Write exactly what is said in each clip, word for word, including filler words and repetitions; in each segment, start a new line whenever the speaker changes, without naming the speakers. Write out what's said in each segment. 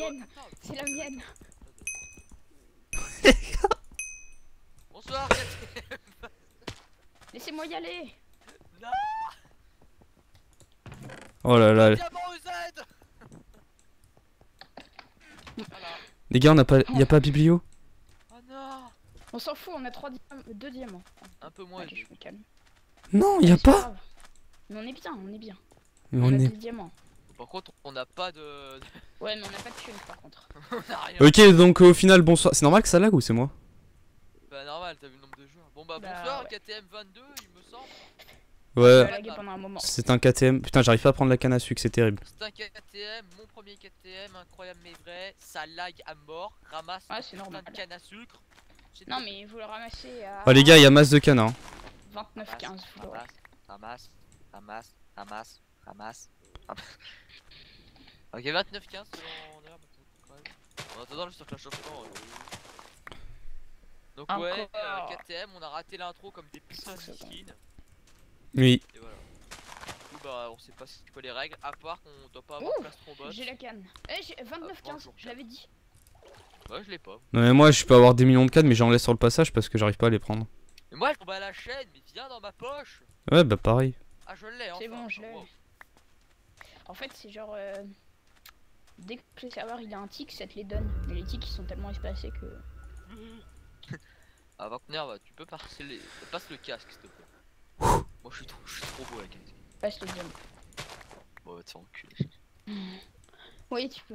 mienne. C'est la mienne.
Bonsoir.
Laissez-moi y aller.
Non.
Oh
là là.
Voilà.
Les gars, on a pas, y a pas biblio?
Oh non.
On s'en fout, on a trois diamants, deux diamants.
Un peu moins.
Allez, je me calme.
Non, y a pas.
Mais on est bien, on est bien.
Mais
on,
on
a
est.
deux diamants.
Par contre, on n'a pas de.
Ouais, mais on n'a pas de thunes par contre.
On a rien.
Ok, donc au final, bonsoir. C'est normal que ça lag ou c'est moi?
Bah normal, t'as vu le nombre de joueurs. Bon bah,
Bah,
bonsoir,
ouais.
K T M vingt-deux, il me semble.
Ouais.
On a lagué pendant un moment.
C'est un K T M. Putain, j'arrive pas à prendre la canne à sucre, c'est terrible.
C'est un K T M, mon premier K T M, incroyable mais vrai. Ça lag à mort, ramasse
Ouais, c'est
plein
normal.
de canne à sucre. C'est
Non,
tout.
mais vous le ramassez à.
Oh les gars, y a masse de canne hein.
vingt-neuf quinze.
Ramasse, ramasse, ramasse, ramasse, ramasse, ramasse. Ok, vingt-neuf quinze selon heure. En attendant, je sur Clash of Clans. euh. Donc,
Encore.
ouais, euh, K T M, on a raté l'intro comme des putains de skins.
Oui.
Et voilà. Du coup, bah, on sait pas c'est quoi les règles, à part qu'on doit pas avoir
Ouh,
place trombone.
j'ai la canne. Eh, j'ai vingt-neuf quinze,
bonjour,
je l'avais dit.
Ouais, je l'ai pas.
Non, mais moi, je peux avoir des millions de cannes, mais j'en laisse sur le passage parce que j'arrive pas à les prendre.
Mais moi, je tombe à la chaîne, mais viens dans ma poche.
Ouais, bah pareil.
Ah, je l'ai, enfin.
C'est bon, je l'ai.
Wow.
En fait, c'est genre. Euh... Dès que le serveur il a un tic, ça te les donne. Mais les tics ils sont tellement espacés que.
Ah, Wagner, bah, tu peux passer les... Passe le casque, s'il te plaît. Moi, je suis trop, je suis trop beau, la casque.
Passe le diamant.
Bon, va te faire enculer.
Oui, tu peux.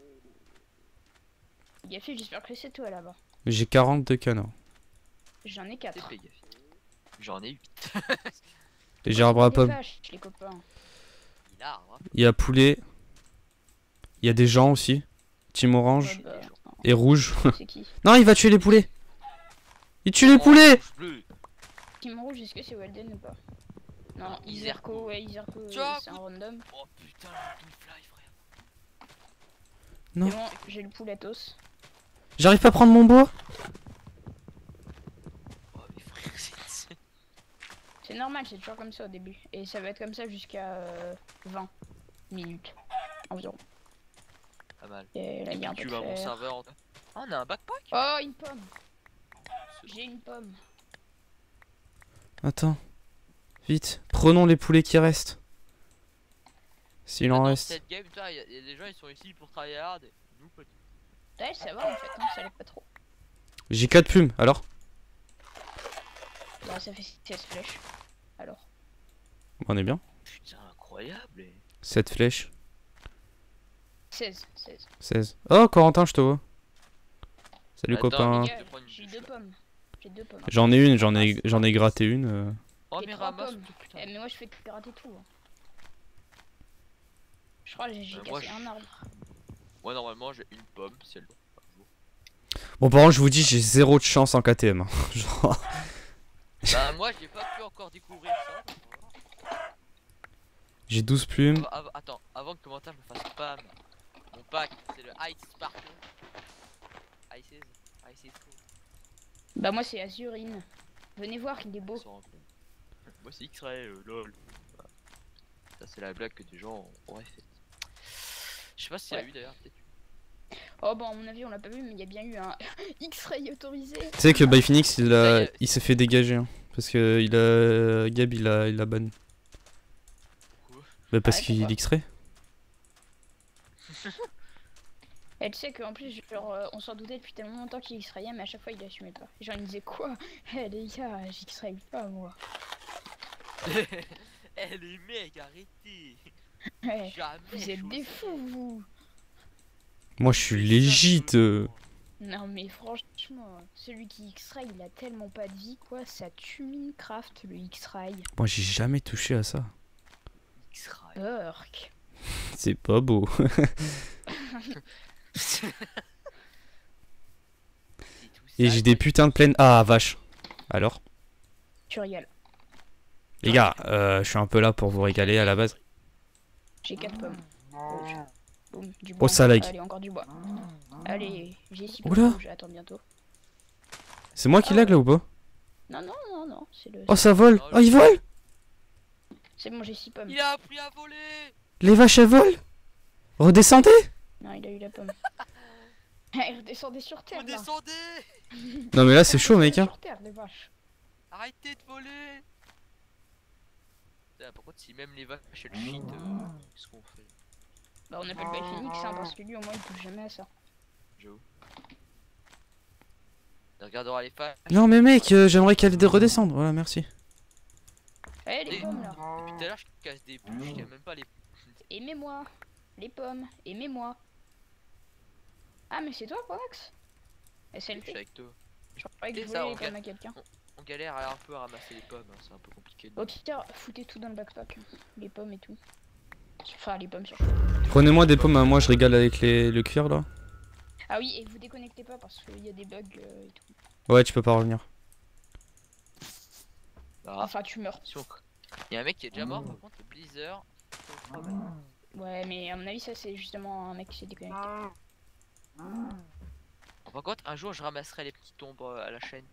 Gaffi, j'espère que c'est toi là-bas.
J'ai quarante de cannes. hein.
J'en ai quatre.
T'es gaffe. J'en ai huit.
Et j'ai arbre à
Des
pomme.
vaches, les copains.
Il a arbre.
Il y a poulet. Il y a des gens aussi. Team orange
Ouais, bah,
et rouge.
c'est qui?
Non, il va tuer les poulets. Il tue les poulets.
Bleu.
Team rouge, est-ce que c'est Walden ou pas? Non,
Non,
Iserko, ouais, Iserko,
Tu vois,
c'est un random.
Oh putain, le fly, frère.
Non.
C'est bon, j'ai le pouletos.
J'arrive pas à prendre mon bois.
Oh, mais frère, c'est.
C'est normal, c'est toujours comme ça au début. Et ça va être comme ça jusqu'à euh, vingt minutes environ.
Pas mal.
Et là, il y a un peu
Tu
de
vas mon
fer.
serveur en. Ah, on a un backpack.
Oh, une pomme. J'ai une pomme.
Attends. Vite. Prenons les poulets qui restent. S'il en reste.
Cette game, il y, a des gens, ils sont ici pour travailler hard. Et nous, pas du tout.
Ouais, ça va en fait, hein, ça l'est pas trop.
J'ai quatre plumes. Alors
Bah, ça fait seize flèches. Alors.
On est bien.
Putain, incroyable. Et...
sept flèches.
seize, seize.
seize. Oh, Corentin, je te vois. Salut
Attends,
copain.
les
Gars,
te prends une
J'ai
bûche,
deux
là.
pommes. J'ai deux pommes.
J'en ai une, j'en ai, j'en ai gratté une. euh.
Oh,
J'ai
mais
trois
ramasse.
pommes.
Putain.
Eh, mais moi je fais que gratter tout. hein. Je crois que j'ai j'ai
Euh, moi,
cassé
je-
un arbre.
Moi, normalement, j'ai une pomme, si elle doit.
Bon, par contre, je vous dis, j'ai zéro de chance en K T M. hein. Genre.
Bah, moi, j'ai pas pu encore découvrir ça.
J'ai douze plumes.
Av- av- attends, avant que le commentaire me fasse spam, mon pack, c'est le Ice Sparkle. Ice is. Ice is cool.
Bah, moi c'est Azurine. Venez voir, il est beau.
Ça rend compte. Moi, c'est X-Ray, euh, lol. Voilà. Ça, c'est la blague que des gens auraient faite. Je sais pas s'il y a
Ouais.
eu d'ailleurs, peut-être.
Oh, bon, à mon avis, on l'a pas vu, mais il y a bien eu un X-ray autorisé.
Tu sais que by Phoenix, il, a,
Ça y est.
il s'est fait dégager. hein. Parce que il a. Gab, il a, il a ban.
Pourquoi
Bah, parce
Ouais,
qu'il
pourquoi
X-ray.
Et tu sais qu'en plus, genre, euh, on s'en doutait depuis tellement longtemps qu'il X-rayait, mais à chaque fois il assumait pas. Et genre, il me disait quoi? Eh les gars, j'X-ray pas moi.
Eh les mecs, arrêtez.
Ouais,
Jamais.
vous êtes
je
des
vous-
fous, vous.
Moi, je suis légit. euh.
Non, mais franchement, celui qui X-ray, il a tellement pas de vie, quoi. Ça tue Minecraft, le X-ray.
Moi, j'ai jamais touché à ça.
X-Ray.
Burk.
C'est pas beau. Et j'ai des putains de plaines. Ah, vache. Alors
Tu régales.
les gars, euh, je suis un peu là pour vous régaler à la base.
J'ai quatre pommes. Rouges. Boum, du
Oh,
bois.
ça lag.
Allez, encore du bois. Allez, j'ai six
Oula.
pommes rouges, attends bientôt.
C'est moi qui lag là ou pas?
Non, non, non, non, c'est le...
Oh, ça vole. Oh, il vole.
C'est bon, j'ai six pommes.
Il a appris à voler.
Les vaches elles volent. Redescendez.
Non, il a eu la pomme. Et redescendez sur terre,
Vous
là.
descendez.
Non mais là c'est chaud mec hein.
Sur terre, les vaches.
Arrêtez de voler. Putain, par contre, si même les vaches elles cheat, euh, qu'est-ce qu'on fait?
Bah, on appelle by Phoenix, hein, parce que lui, au moins, il touche jamais à ça.
J'avoue. On regardera les vaches.
Non mais mec, euh, j'aimerais qu'elle redescende. Voilà, merci.
Eh, les
Et-
pommes, là.
Depuis tout à l'heure, je casse des bûches, il y a même pas les.
Aimez-moi. Les pommes, aimez-moi. Ah, mais c'est toi, Provax?
Je suis
S L T.
avec toi.
Je croyais que
Tu
je
sais, ça,
voulais
on
les pommes
ga-
à quelqu'un.
On galère un peu à ramasser les pommes, hein, c'est un peu compliqué. de-
Au pire, foutez tout dans le backpack. Les pommes et tout. Enfin, les pommes surtout.
Prenez-moi des pommes, hein, moi je régale avec les... le cuir là.
Ah oui, et vous déconnectez pas parce qu'il y a des bugs euh, et tout.
Ouais, tu peux pas revenir.
Ah,
Enfin, tu meurs.
si on- Il y a un mec qui est déjà mort, par contre, le Blizzard. c'est le problème.
Ouais, mais à mon avis, ça, c'est justement un mec qui s'est déconnecté.
Par contre, un jour, je ramasserai les petites ombres euh, à la chaîne.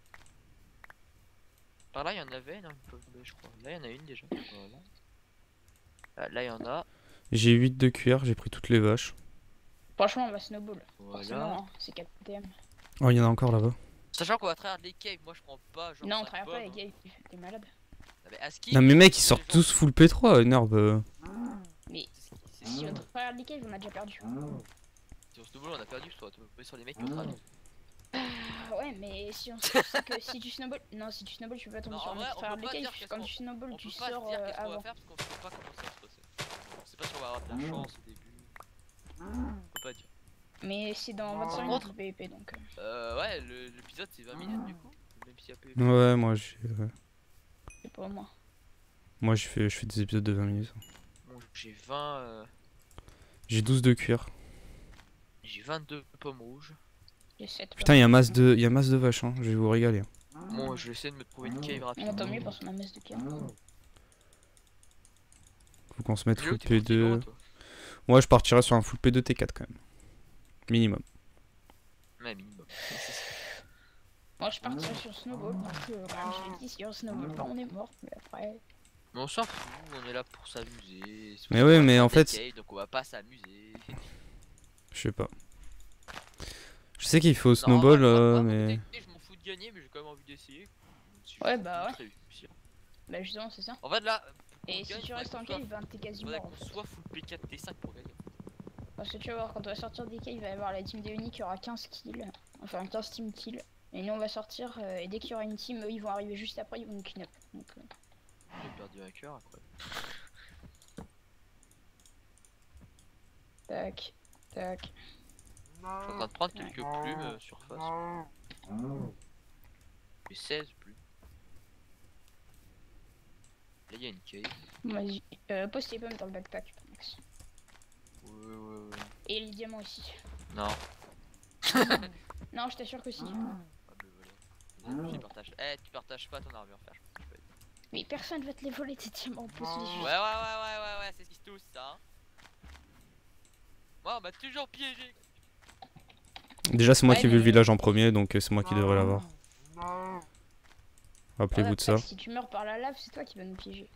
Par là, il y en avait, non, une pomme, je crois. Là, il y en a une déjà. Voilà. Ah, là, il y en a.
J'ai huit de cuir, j'ai pris toutes les vaches.
Franchement, on va snowball.
Voilà.
Forcément, hein, c'est quatre T M.
Oh, il y en a encore là-bas.
Sachant qu'on va travers les caves, moi je prends pas genre.
Non, on
cinq
travaille pas
pommes,
avec
hein.
Gabe, t'es malade.
Non, mais à ski,
Non mais mec, ils
c'est
sortent
genre-
tous full P trois, énerve. euh.
Mais
c'est ski, c'est
si
ski.
on travaille les caves, on a déjà perdu.
Sur ce double, on a perdu, je dois tomber sur les mecs qui ont travaillé.
Ah ouais, mais si on sait que si tu snowball. Non, si tu snowball, tu peux pas tomber
Non,
sur
en
un mec
vrai,
qui
on
travaille
peut
les
pas
caves.
dire
Quand
qu'est-ce
tu snowball,
On
tu
peut pas
sors
se dire
euh,
qu'est-ce qu'on va
avant.
faire parce qu'on sait pas comment ça va se passer. On sait pas si on va avoir de la chance au début. On peut pas dire.
Mais c'est dans vingt-cinq minutes le P V P donc. euh,
Euh, ouais, le- l'épisode c'est vingt minutes du coup. Même s'il y a P V P.
Ouais, moi j'ai ouais.
C'est pas moi.
Moi je fais, je fais des épisodes de vingt minutes.
Bon, j'ai vingt. euh,
J'ai douze de cuir.
J'ai vingt-deux pommes rouges.
J'ai sept.
Putain, il y a masse de, il y a masse de vaches, hein. Je vais vous régaler.
Bon, je vais essayer de me trouver une cave
On
rapidement.
tant mieux parce qu'on a masse de cave.
Faut qu'on se mette
Léo,
full
t'es
P
parti loin,
deux.
toi.
Moi je partirai sur un full P deux T quatre quand même. Minimum.
Ouais, minimum.
Moi je partirais sur snowball parce que comme je l'ai dit, si on snowball pas, on est mort. Mais après.
Mais on s'en fout, on est là pour s'amuser. C'est
Mais
pour
ouais,
ça qu'on
mais
va
en
faire des
fait-
caves, donc on va pas s'amuser.
Je sais pas. Je sais qu'il faut
Non,
snowball,
moi- moi-
euh,
moi,
mais.
écoutez, je m'en fous de gagner, mais j'ai quand même envie d'essayer. Si
Ouais,
je
bah
peux
ouais.
réussir.
Bah justement, c'est ça.
En fait, là, pour qu'on
Et si
gagne,
tu
faudrait
restes
qu'on
en
soit-
cave, ben t'es quasi
faudrait
mort.
qu'on soit full P quatre T cinq pour gagner.
Parce que tu vas voir, quand on va sortir des caves, il va y avoir la team des Uniques qui aura quinze kills. Enfin, quinze team kills. Et nous on va sortir, euh, et dès qu'il y aura une team, eux ils vont arriver juste après, ils vont nous clean up. Donc, euh,
J'ai perdu un cœur après.
tac, tac.
Je suis en train de prendre quelques plumes euh, surface. J'ai seize plumes. Là, il y a une cave.
Vas-y, euh, pose tes pommes dans le backpack, Max.
Ouais, ouais, ouais.
Et les diamants aussi.
Non.
Non, je t'assure que si.
Ah, bah voilà. Je partage. Eh, tu partages pas ton armure, frère. Je peux pas être-
Mais personne va te les voler tes diamants en plus.
Ouais, ouais, ouais, ouais, ouais, ouais, c'est ce qu'ils se tous ça. Hein. Moi, on m'a toujours piégé.
Déjà, c'est moi
Ouais,
qui ai vu le
mais-
village en premier, donc euh, c'est moi qui devrais l'avoir. Rappelez-vous de ça.
Si tu meurs par la lave, c'est toi qui vas nous piéger.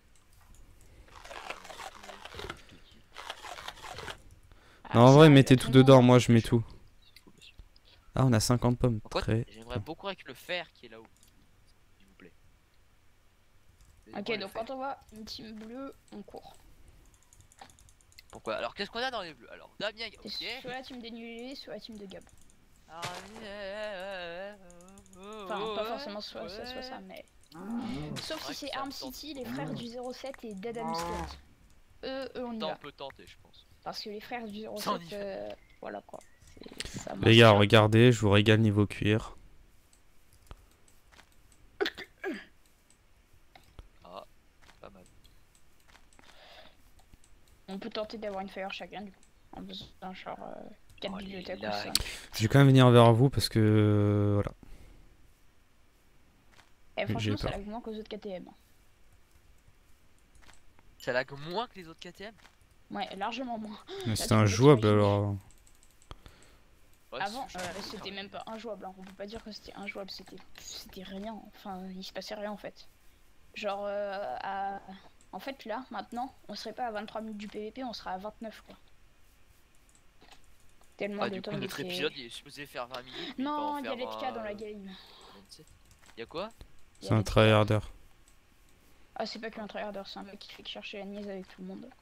Non, en
Ah,
vrai,
ça,
mettez
le
tout
fondement,
dedans,
là.
moi je mets tout.
C'est fou, bien sûr.
Ah, on a cinquante pommes.
Par contre,
Très.
j'aimerais beaucoup avec le fer qui est là-haut. S'il vous plaît.
Ok,
Donnez-moi le
donc
fer.
quand on voit une team bleue, on court.
Pourquoi? Alors, qu'est-ce qu'on a dans les bleus? Alors, Damien,
C'est
ok.
soit la team dénulée, soit la team de Gab.
Ah, ouais,
Enfin, pas forcément
ouais,
soit ça, soit ça, mais. Sauf
Ouais,
si c'est
ça
Arm
me tente.
City, les frères du zéro sept et Dead Amistad. Eux, eux, on y
Ça, on
va.
peut tenter, je pense.
Parce que les frères du
Ça, on y
zéro sept, euh, voilà quoi. C'est- ça
Les
marche
gars,
pas.
regardez, je vous régale niveau cuir.
Ah, pas mal.
On peut tenter d'avoir une fire chacun du coup. En faisant genre quatre
Oh, les
bibliothèques ou
lags.
ça.
Je vais quand même venir vers vous parce que. euh, Voilà.
Et
J'ai
franchement, ça
peur.
lag moins qu'aux autres K T M.
Ça lag moins que les autres K T M.
Ouais, largement moins.
Mais
tu
c'était
peux
injouable
t'imaginer.
alors.
Ouais,
Avant,
c'est-
euh,
je-
c'était même pas injouable. Hein. On peut pas dire que c'était injouable, c'était c'était rien. Enfin, il se passait rien en fait. Genre, euh, à... en fait, là, maintenant, on serait pas à vingt-trois minutes du P V P, on sera à vingt-neuf quoi. Tellement
Ah,
de
du
temps
coup,
il
notre
était-
épisode il est supposé faire vingt minutes. mais
Non,
il
il y a
va en
l'E T K
faire,
dans la
euh,
game.
vingt-sept. Y'a quoi?
Il y
C'est
a
un
l'E T K.
tryharder.
Ah, c'est pas qu'un tryharder, c'est un mec qui fait que chercher la niaise avec tout le monde.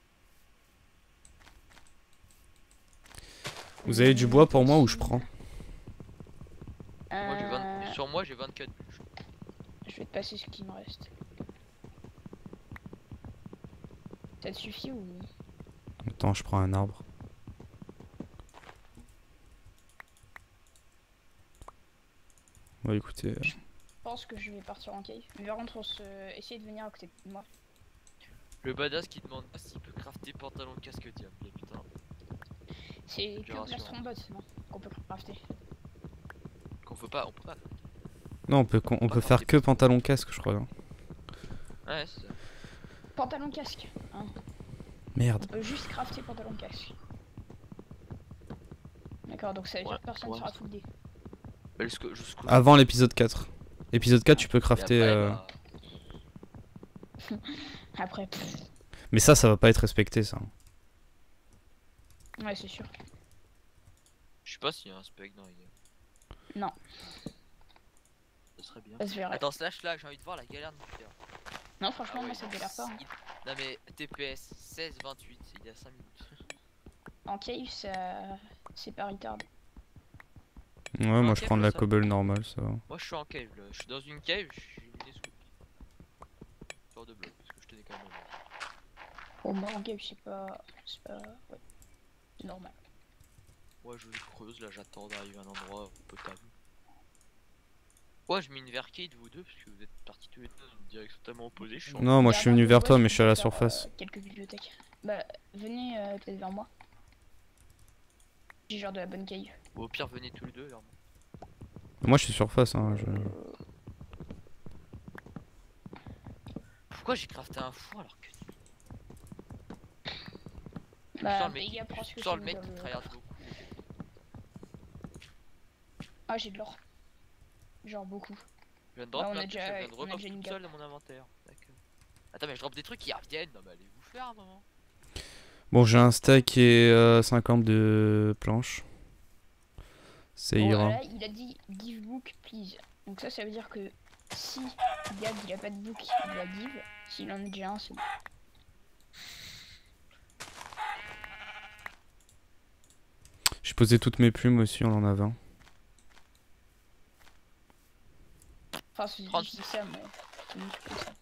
Vous avez du bois pour moi ou je prends?
Moi j'ai vingt...
Euh,
Sur moi j'ai vingt-quatre bûches.
Je vais te passer ce qui me reste. Ça te suffit ou...
Attends, je prends un arbre. Bah écoutez, euh,
Je pense que je vais partir en cave. Mais par contre, on se... essayer de venir à côté de moi.
Le badass qui demande pas s'il peut crafter pantalon de casque diable. Mais putain.
C'est
Je
que
rassure.
Blastrobot, non? Qu'on peut crafter.
Qu'on peut pas, on peut pas.
non, on peut, on, on
Pas
peut faire
crafter
que
pantalon.
pantalon casque, je crois. Là.
Ouais, c'est ça.
Pantalon casque. Hein.
Merde.
On peut juste crafter pantalon casque. D'accord, donc ça veut dire
Ouais,
que personne
ouais,
sera
ça-
full D.
Bah, jusqu'au- jusqu'au-
Avant l'épisode quatre. Épisode quatre, tu peux
Et
crafter.
après,
euh,
bah,
Après, pff,
Mais ça, ça va pas être respecté, ça.
ouais, c'est sûr.
je sais pas s'il y a un spec dans les gars.
Non,
Ça serait bien.
ça se verrait.
Attends, slash là, j'ai envie de voir la galère de mon frère.
Non, franchement,
Ah
moi
ouais,
ça me galère pas. hein.
il- Non mais T P S seize vingt-huit, il y a cinq minutes.
En cave, ça... c'est pas retard.
Ouais, moi
Ok,
je prends de la
ça.
cobble normale, ça va.
Moi je suis en cave là, je suis dans une cave, je suis miné sous sur deux blocs parce que je tenais quand même à voir.
Bon, moi en cave, c'est pas... c'est pas... ouais. C'est normal.
Moi je creuse là, j'attends d'arriver à un endroit potable. Ouais, je mets une verkade vous deux parce que vous êtes partis tous les deux dans une direction totalement opposée. Je suis en...
Non, moi
Et
je suis
avant
venu
de
vers
jouer,
toi,
je
mais je suis à la
peux faire,
surface.
euh, quelques bibliothèques. Bah, venez euh, peut-être vers moi. J'ai genre de la bonne cave.
Ou au pire venez tous les deux vers moi.
Moi je suis surface, hein. Je...
Pourquoi j'ai crafté un four alors que... Je
Bah,
sens le mec,
fais gaffe,
qui-
parce
je
que
sens
c'est
le mec
dans
qui
le
tryhard
coffre.
beaucoup.
Ah, j'ai de l'or. Genre beaucoup.
Je viens de drop
Bah, on a
ma pioche,
déjà-
elle vient de
on a
repop
déjà une
toute
gap.
seule dans mon inventaire. D'accord. Attends mais je drop des trucs qui reviennent, non mais allez vous faire un moment.
Bon, j'ai un stack et euh, cinquante de planches. Ça
Bon,
ira.
là, il a dit give book please. Donc ça, ça veut dire que si Gab il a pas de book, il va give. S'il en a déjà un, c'est bon.
J'ai posé toutes mes plumes aussi, on en a vingt.
Enfin, c'est
trente.
je dis ça, mais c'est mieux que ça.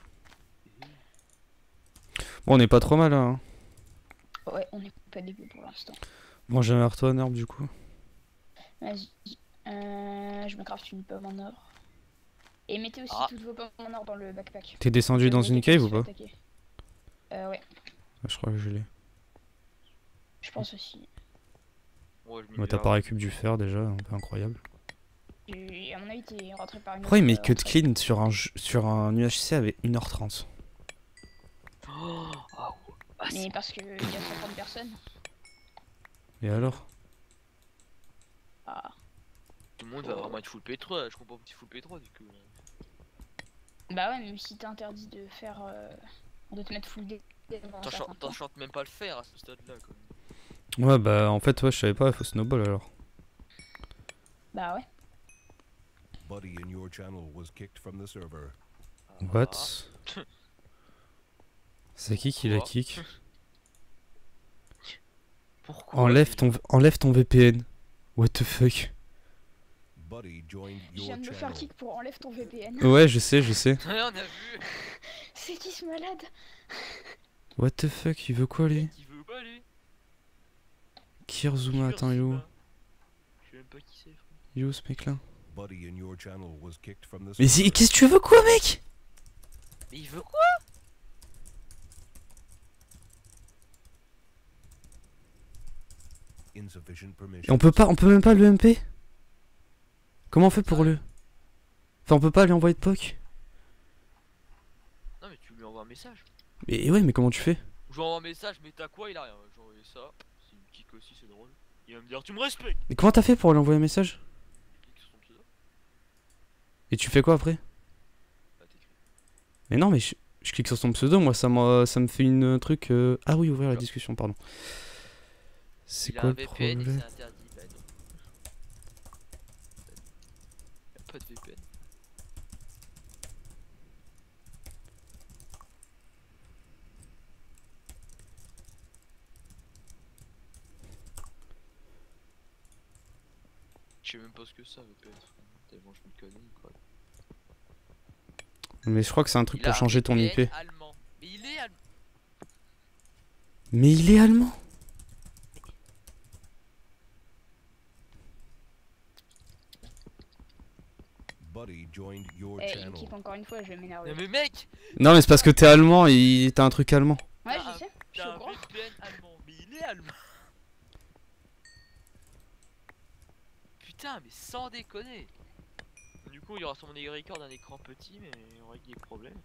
Bon, on est pas trop mal là. Hein.
Ouais, on est pas dégueu pour l'instant.
Bon, j'ai un marteau en herbe du coup.
Vas-y. Euh, je me craft une pomme en or. Et mettez aussi
Ah.
toutes vos pommes en or dans le backpack.
T'es descendu
Je
dans
veux
une
quelqu'un
cave ou
se fait
pas?
attaquer. Euh, ouais,
Je crois que je l'ai.
je pense aussi.
Ouais, je m'y
Bah,
vais
t'as
là.
pas récup du fer déjà, un peu incroyable.
Et à mon avis, t'es rentré par une
Pourquoi il
autre,
met
euh,
que de
entrée.
clean sur un, jeu- sur un U H C avec une heure trente?
Oh, ah, ouais. Ah,
Mais
c'est-
parce que il y a cinquante personnes.
Et alors?
Ah.
Tout le monde va vraiment être full P trois, je comprends un petit full P trois du coup.
Bah ouais, mais si t'es interdit de faire. Euh... On doit te mettre full D. pendant un certain
T'enchantes
temps.
t'enchantes même pas le fer à ce stade là quoi.
Ouais, bah en fait, ouais, je savais pas, il faut snowball alors.
Bah ouais.
Buddy in your channel was kicked from the server.
What?
Ah.
C'est qui qui la
Pourquoi
kick?
Pourquoi
Enlève
déjà
ton, enlève ton V P N. What the fuck?
Buddy joined
Je
your
viens de me faire
channel.
kick pour enlève ton V P N.
Ouais, je sais, je sais.
Ouais, on a vu.
C'est qui ce malade?
What the fuck, il veut quoi lui?
Qui veut pas lui
Kirzuma, attends, yo.
Je sais même pas qui c'est frère.
Yo, ce mec là.
Buddy in your channel was kicked from the
Mais
server.
si- qu'est-ce que tu veux quoi, mec?
Mais il veut quoi?
Insufficient
Et
permission.
on peut pas, on peut même pas le M P? Comment on fait pour le... Enfin, on peut pas lui envoyer de P O C?
Non mais tu lui envoies un message.
Mais ouais, mais comment tu fais?
Je lui envoie un message mais t'as quoi? Il a rien. J'ai envoyé ça. S'il me kick aussi c'est drôle. Il va me dire tu me respectes.
Mais comment t'as fait pour lui envoyer un message?
Je clique sur son pseudo.
Et tu fais quoi après?
Bah t'écris.
Mais non, mais je, je clique sur son pseudo, moi ça, m'a- ça me fait une euh, truc... euh, Ah oui, ouvrir la
Genre.
discussion, pardon. C'est
Il a
quoi
un
le
V P N et
problème?
c'est interdit. Bah non. Y'a pas de V P N. Je sais même pas ce que ça V P N. Tellement je me connais quoi.
Mais je crois que c'est un truc
Il
pour
a un
changer ton I
V P N
P.
allemand. Mais il est allemand.
Mais il est allemand.
Buddy joined your
Eh,
channel.
Ukick, encore une fois, je vais m'énerver.
Mais mec,
Non mais c'est parce que t'es allemand et t'as un truc allemand.
Ouais,
t'as
je
un-
sais, je suis
t'as
au
un
courant.
V P N allemand. Mais il est allemand. Putain, mais sans déconner. Du coup, il y aura sur mon record un écran petit, mais on règle les problèmes.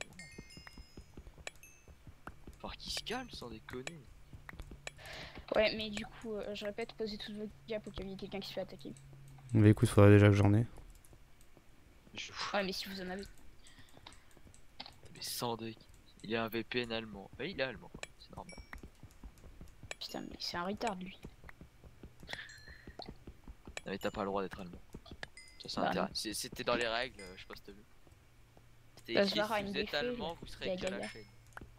Faut qu'il se calme sans déconner.
Ouais, mais du coup, euh, je répète, posez toutes vos gaps au cas où il y a quelqu'un qui se fait attaquer.
Mais écoute, faudrait déjà que j'en ai.
Je...
Ouais, mais si vous en avez.
Mais sans déconner. Il a un V P N allemand. Bah, il est allemand, c'est normal.
Putain, mais c'est un retard lui.
Non, mais t'as pas le droit d'être allemand. Ça, c'est
Bah,
interdit.
non.
C'est- C'était dans les règles, euh, je sais pas si t'as vu. C'était
Bah,
écrit,
Zara,
si
une
vous êtes
défait,
allemand, vous
la
serez avec la
Gaga.
chaîne.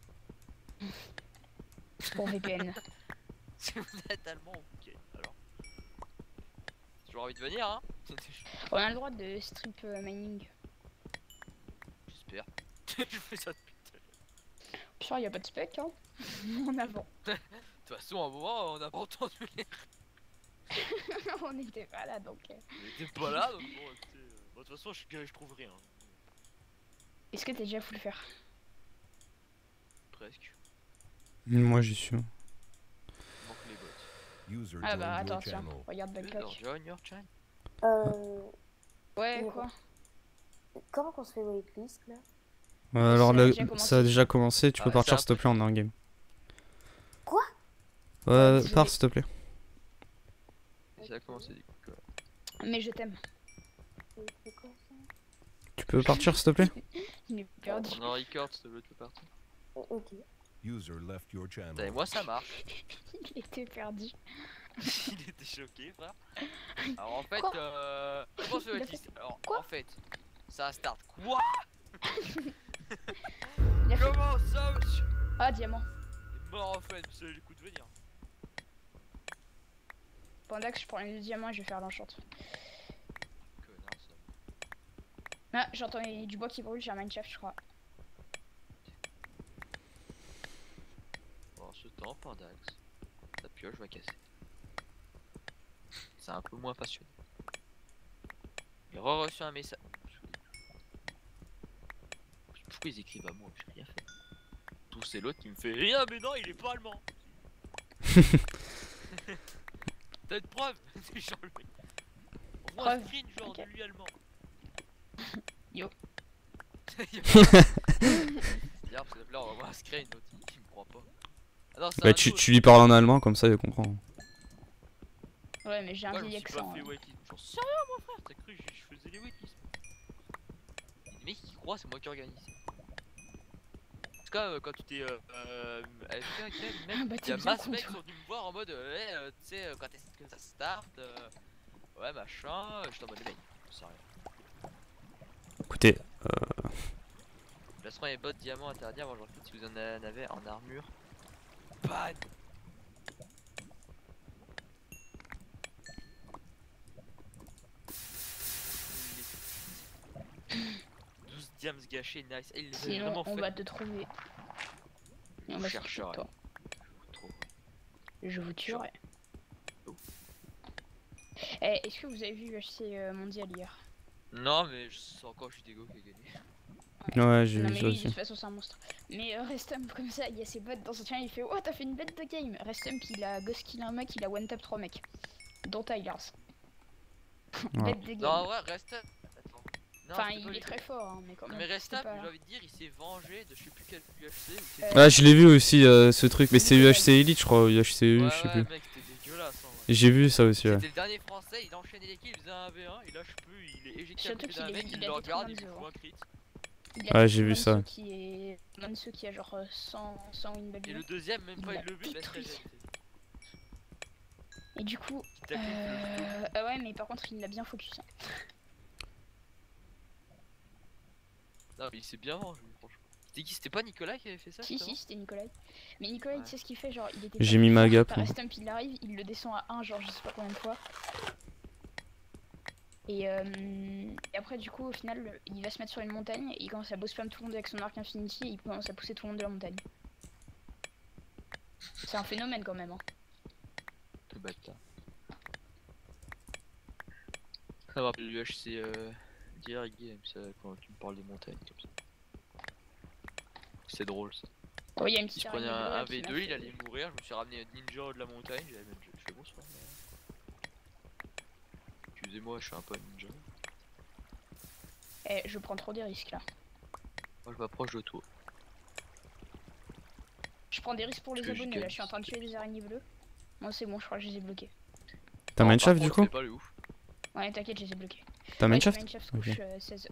Pour V P N.
Si vous êtes allemand, ok. Alors. J'ai envie de venir, hein.
On a le droit de strip euh, mining.
J'espère. Je fais ça depuis tout à l'heure.
Putain, y a pas de spec, hein. En avant.
De toute façon, à un moment, on n'a pas entendu les.
On n'était pas là donc. euh.
On était pas là, donc bon, écoutez. euh, bon, de toute façon, je, je trouve rien.
Est-ce que t'as déjà voulu le faire?
Presque.
Moi j'y suis.
Il manque les bots.
User
Ah
joined
bah
your
attends, tiens,
channel.
regarde
User
Backpack.
join your chain.
Euh,
Ouais,
Mais-
quoi?
comment qu'on se fait waitlist là?
Euh, alors
Ça a
le-
déjà commencé.
ça a déjà commencé, tu
Ah,
peux
c'est
partir
un
s'il te plaît en un game.
Quoi?
Ouais,
désolé.
pars s'il te plaît.
Ça a commencé du coup. quoi.
Mais je t'aime.
C'est c'est quoi ça?
Tu peux partir s'il te plaît?
Il est perdu.
On en record, s'il te plaît, tu peux partir.
Euh, Ok.
User left your
Putain, et
channel.
moi ça marche.
Il était perdu.
Il était choqué, frère. Alors en fait,
Quoi
euh. Comment se
Il a
fait Alors
Quoi
en fait, ça start. Quoi?
Il a fait.
Comment ça, monsieur?
Ah, diamant.
Il est mort en fait, monsieur, j'écoute venir.
Pendant que je prends les deux diamants et je vais faire l'enchant.
Connard ça.
Ah, j'entends du bois qui brûle, j'ai un mineshaft, je crois.
Bon, ce temps, Pandax. Ta pioche va casser. C'est un peu moins passionnant. J'ai re-reçu un message. Pourquoi ils écrivent à moi? J'ai rien fait. Tout c'est l'autre qui me fait rien, mais non, il est pas allemand. T'as une preuve? Genre le mec. On voit un
Preuve.
screen genre
Ok.
de lui allemand.
Yo.
Yo. Hier, parce que là, on va voir un screen, l'autre il, il me croit pas. Ah non, c'est
Bah
un
tu,
autre.
tu lui parles en allemand comme ça il comprend.
Ouais, mais j'ai un
Ouais, je me
vieil
suis pas
accent.
fait
hein.
waitlist. J'en sais rien, mon frère. T'as cru que je je faisais les waitlists? Il y a des mecs qui croient, c'est moi qui organise. En tout cas, euh, quand tu t'es. Euh, euh, avec un game,
Ah
même,
bah,
il y
t'es
a
bien
masse
con,
mecs qui
toi.
sont venus me voir en mode. Euh, hey, euh, tu sais, euh, quand est-ce que ça start euh, Ouais, machin. Je suis en mode, les mecs, je sais rien.
Écoutez,
Placement et bots diamants interdits avant genre si vous en avez en armure. Ban. douze diams gâchés, nice. Et il les a
Sinon,
vraiment
on
fait.
va te trouver. Et on va se
Chercheur,
toi.
Trop.
Je vous tuerai.
Oh.
Eh, est-ce que vous avez vu le H C euh, mondial hier?
Non, mais je sens encore que je suis Dego qui a gagné.
ouais j'ai
Non
vu
mais
ça
lui, de
aussi.
toute façon c'est un monstre. Mais euh, Restump comme ça, il y a ses bots dans son channel, il fait oh t'as fait une bête de game. Restump il a ghost kill un mec, il a one tap trois mecs. Dont Tylers.
Ouais.
Bête de game.
Non, ouais, reste. Attends. Non,
Enfin
c'est pas
il
lui.
est très fort hein, mais quand
Non,
même.
mais reste
c'est
up,
pas-
j'ai envie de dire, il s'est vengé de je sais plus quel U H C ou c'est.
Euh,
Ah je l'ai vu aussi euh, ce truc, mais c'est
Ouais.
U H C Elite je crois, ou U H C E,
ouais,
je sais
ouais,
plus.
mec, c'était dégueulasse. Hein, ouais.
J'ai vu ça aussi ouais.
C'était le dernier français, il enchaînait l'équipe, il faisait un v un, il lâche plus, il est éjecté à
Surtout
côté
qu'il
d'un
est-
mec,
il
il
a
le
des
regarde, il
trente-deux
lui fout
ans.
un crit.
Il a
Ouais,
fait
j'ai vu
Manso
ça.
Qui est... Manso qui a genre euh, cent, cent win
Et
value.
le deuxième, même
Il
pas
l'a
il le but, il laisse
détruit.
régénérer.
Et du coup,
T'as cliqué sur le bouton.
euh... ah ouais, mais par contre, il l'a bien focus. Hein.
Non, mais il s'est bien vendu, franchement. C'était qui? C'était pas Nicolas qui avait fait ça?
Si,
justement
si, c'était Nicolas. Mais Nicolas,
Ouais.
tu sais ce qu'il fait? Genre, il était.
J'ai mis ma gap.
Par Stump, il arrive, il le descend à un, genre, je sais pas combien de fois. Et, euh... et après, du coup, au final, il va se mettre sur une montagne et il commence à boss spam tout le monde avec son arc infinity et il commence à pousser tout le monde de la montagne. C'est un phénomène quand même. Hein.
Le bâtard. Ça me rappelle du H C euh, D R Game, ça, quand tu me parles des montagnes comme ça. C'est drôle ça.
Oh, il y a une
Si
petite
je prenais
araignée
un,
bleue,
un
là, qui
V deux,
m'a
il
fait-
allait mourir, je me suis ramené un ninja de la montagne, j'avais même je fais bonsoir. Mais... Excusez-moi, je suis un peu un ninja.
Eh, je prends trop des risques là.
Moi je m'approche de toi.
Je prends des risques pour les
Parce que
abonnés
j'y
là,
gagne.
je suis en train de tuer des araignées bleues. Moi c'est bon, je crois que je les ai bloqués.
T'as
Non,
Mineshaft
par
du
contre,
coup?
fais pas le ouf.
Ouais, t'inquiète, je les ai bloqués.
T'as
Ouais,
Mineshaft?
Mineshaft
Ok.
couche euh, seize.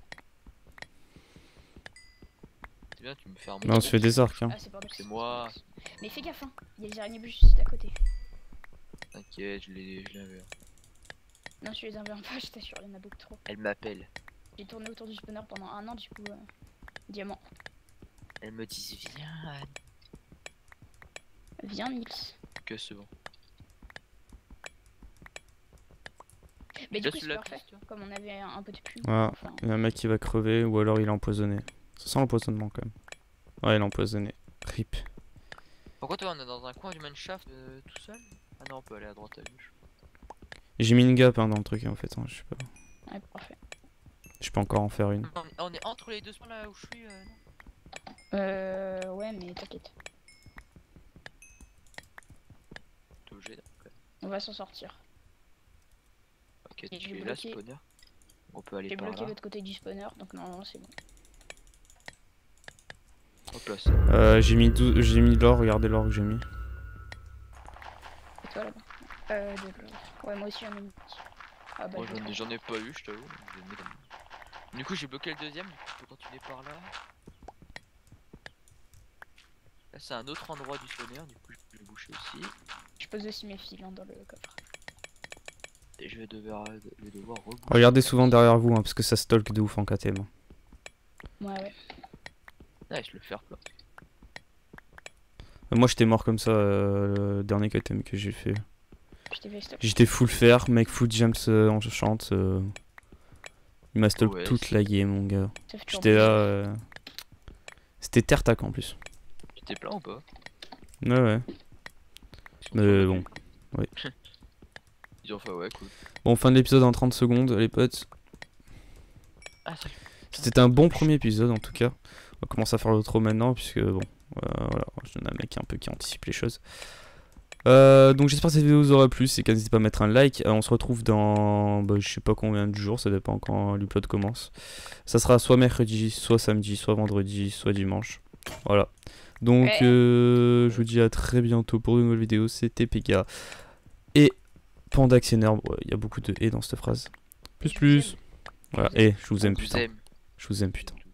C'est bien, tu me fais un
Bah on se fait des arcs hein.
Ah, c'est pardon.
C'est moi.
Mais fais gaffe, hein. Il y a des araignées bleues juste à côté.
T'inquiète, je l'ai je l'avais.
Non, tu les inverses pas, je t'assure, il y en a beaucoup trop.
Elle m'appelle.
J'ai tourné autour du spawner pendant un an, du coup. Euh... Diamant.
Elle me dit viens.
Viens, Nils.
Que c'est bon.
Mais du
Là,
coup,
tu
c'est
l'as
parfait.
piste, toi
Comme on avait un, un peu de pluie.
Ah,
Enfin,
il y a un mec qui va crever ou alors il est empoisonné. Ça sent l'empoisonnement quand même. Ouais, il est empoisonné. Rip.
Pourquoi toi on est dans un coin du mineshaft euh, tout seul? Ah non, on peut aller à droite à gauche.
J'ai mis une gap hein, dans le truc en fait. Hein, je sais pas.
ouais, parfait.
Je peux encore en faire une.
On est, on est entre les deux spots là où je suis. Euh, non
Euh. Ouais, mais t'inquiète.
T'es obligé d'accord.
On va s'en sortir.
Ok,
Et
tu
j'ai
es là,
bloqué-
spawner. On peut aller
J'ai
par
bloqué
là.
l'autre côté du spawner, donc normalement c'est bon.
Hop là, c'est
Euh, j'ai mis douze... j'ai mis l'or, regardez l'or que j'ai mis.
Et toi là-bas? Euh, de l'autre. Ouais, moi aussi j'en ai une petite. Ah bah,
Moi
je vais
j'en ai,
prendre.
j'en ai pas eu, je t'avoue. donc je vais le mettre dans le- Du coup, j'ai bloqué le deuxième, du coup, je peux continuer par là. Là, c'est un autre endroit du spawner, du coup, je vais boucher aussi.
Je pose aussi mes fils hein, dans le coffre.
Et je vais devoir, je vais devoir reboucher.
Regardez souvent derrière vous hein, parce que ça stalk de ouf en K T M.
Ouais, ouais.
Nice, le faire plat.
Euh, Moi j'étais mort comme ça euh, le dernier K T M que j'ai fait.
Je t'ai fait stop.
J'étais full fer, mec full jumps euh, en chante. Euh... Il m'a stalk
Ouais,
toute
c'est-
la game mon gars.
Ça fait toujours
J'étais là.
plaisir.
Euh... C'était terre tac en plus.
Tu t'es plein ou pas?
Ouais ouais.
Ils sont
Mais
trop
bon.
cool. Ils ont fait ouais, cool.
Bon, fin de l'épisode en trente secondes les potes.
Ah, ça
C'était un bon premier épisode en tout cas. On va commencer à faire l'autre maintenant puisque bon, euh, voilà, je donne un mec un peu qui anticipe les choses. Euh, donc j'espère que cette vidéo vous aura plu, c'est qu'à n'hésitez pas à mettre un like. Euh, on se retrouve dans bah, je sais pas combien de jours, ça dépend quand l'upload commence. Ça sera soit mercredi, soit samedi, soit vendredi, soit dimanche. Voilà. Donc
Ouais.
euh, je vous dis à très bientôt pour de nouvelles vidéos. C'était Pega et Panda Xener. Bon, il y a beaucoup de et dans cette phrase. Plus
Je vous
plus.
aime.
Voilà,
Je vous aime.
et je vous
On
aime
vous
putain.
aime.
Je vous aime putain.